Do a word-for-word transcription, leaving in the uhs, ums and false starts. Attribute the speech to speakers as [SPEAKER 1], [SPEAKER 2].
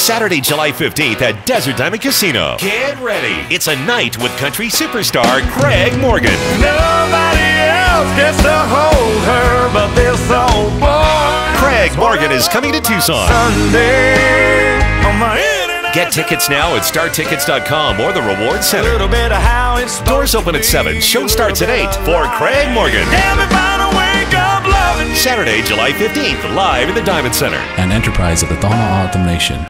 [SPEAKER 1] Saturday, July fifteenth at Desert Diamond Casino. Get ready. It's a night with country superstar Craig Morgan.
[SPEAKER 2] Nobody else gets to hold her but this old boy.
[SPEAKER 1] Craig Morgan is coming to Tucson.
[SPEAKER 2] Sunday on my internet.
[SPEAKER 1] Get tickets now at star tickets dot com or the Reward
[SPEAKER 2] A
[SPEAKER 1] Center.
[SPEAKER 2] little bit of how it's
[SPEAKER 1] Doors open at seven. Show starts at eight for Craig Morgan.
[SPEAKER 2] Damn if I don't wake up loving you.
[SPEAKER 1] Saturday, July fifteenth, live in the Diamond Center.
[SPEAKER 3] An enterprise of the Thama Autumn Nation.